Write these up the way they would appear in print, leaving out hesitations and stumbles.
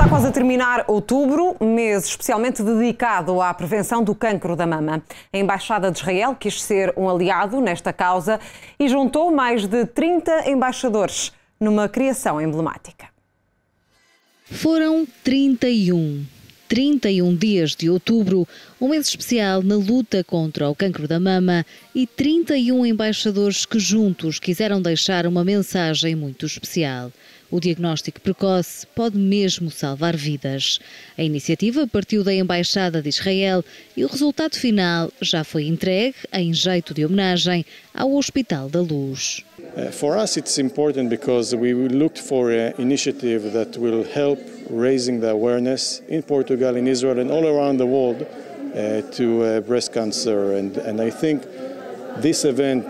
Após a terminar outubro, mês especialmente dedicado à prevenção do cancro da mama. A Embaixada de Israel quis ser um aliado nesta causa e juntou mais de 30 embaixadores numa criação emblemática. Foram 31 dias de outubro, um mês especial na luta contra o cancro da mama e 31 embaixadores que juntos quiseram deixar uma mensagem muito especial. O diagnóstico precoce pode mesmo salvar vidas. A iniciativa partiu da Embaixada de Israel e o resultado final já foi entregue, em jeito de homenagem, ao Hospital da Luz. For us it's important because we looked for an initiative that will help raising the awareness in Portugal, in Israel and all around the world to breast cancer, and I think this event,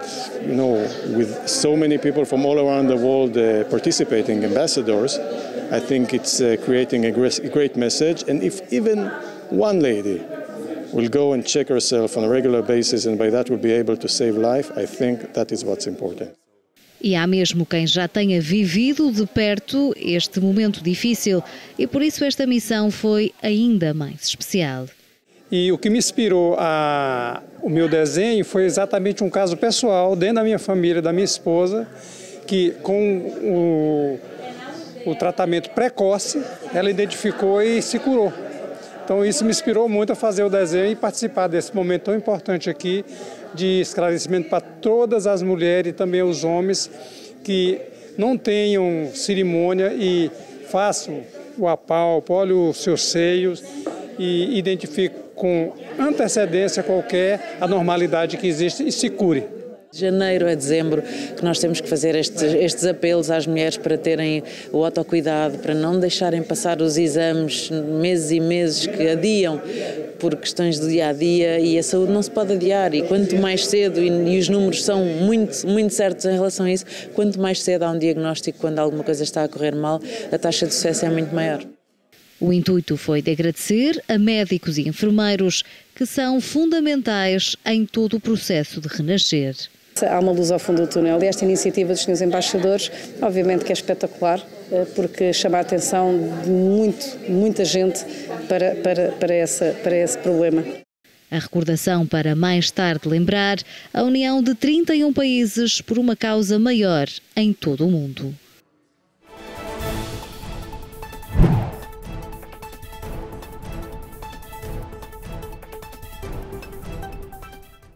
with so many people from all around the world participating, ambassadors, I think it's creating a great message. And if even one lady will go and check herself on a regular basis and by that will be able to save life, I think that is what's important. E há mesmo quem já tenha vivido de perto este momento difícil e por isso esta missão foi ainda mais especial. E o que me inspirou o meu desenho foi exatamente um caso pessoal dentro da minha família, da minha esposa, que com o tratamento precoce, ela identificou e se curou. Então isso me inspirou muito a fazer o desenho e participar desse momento tão importante aqui de esclarecimento para todas as mulheres e também os homens que não tenham cerimônia e façam o apalpo, olhem os seus seios e identifiquem com antecedência qualquer anormalidade que existe e se cure. De janeiro a dezembro que nós temos que fazer estes apelos às mulheres para terem o autocuidado, para não deixarem passar os exames meses e meses que adiam por questões do dia-a-dia, e a saúde não se pode adiar, e quanto mais cedo, e os números são muito, muito certos em relação a isso, quanto mais cedo há um diagnóstico quando alguma coisa está a correr mal, a taxa de sucesso é muito maior. O intuito foi de agradecer a médicos e enfermeiros que são fundamentais em todo o processo de renascer. Há uma luz ao fundo do túnel e esta iniciativa dos senhores embaixadores, obviamente que é espetacular, porque chama a atenção de muita gente para esse problema. A recordação para mais tarde lembrar a união de 31 países por uma causa maior em todo o mundo.